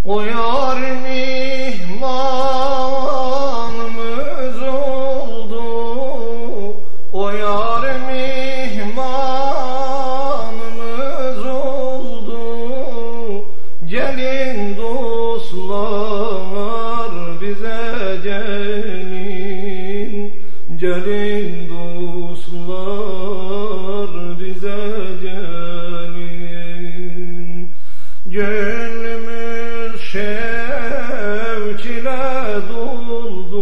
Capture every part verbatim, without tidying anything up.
O yar mihmanımız oldu, o yar mihmanımız oldu. Gelin dostlar bize gelin, gelin dostlar bize gelin. Gönlümüz şevk ile doldu,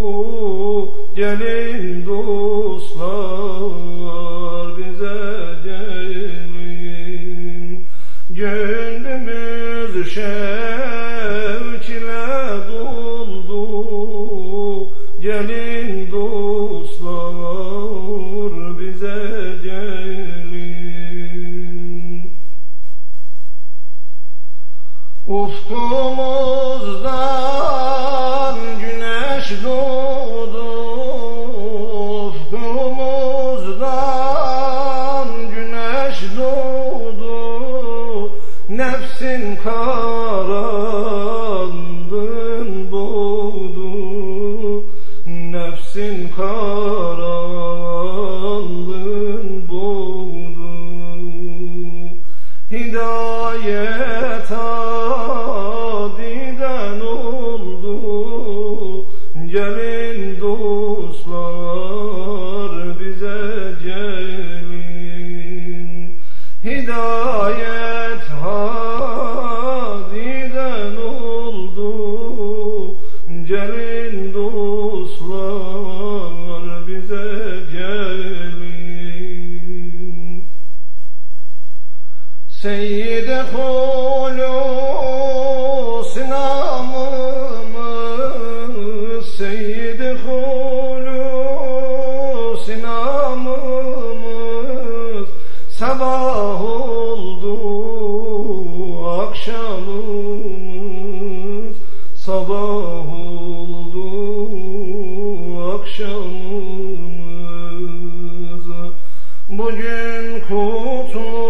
gelin dostlar bize gelin. Gönlümüz şevk ile doldu, gelin dostlar bize gelin. Ufkumuzdan güneş doğdu, ufkumuzdan güneş doğdu. Nefsin karanlığın boğdu, nefsin karanlığın boğdu. Hidayet adiden oldu, gelin dostlar bize gelin. Hidayet hadiden oldu, gelin dostlar bize gelin. Seyyid-i Hulus namımız, Seyyid-i Hulus namımız. Sabah oldu akşamımız, sabah oldu akşamımız. Bugün kutlu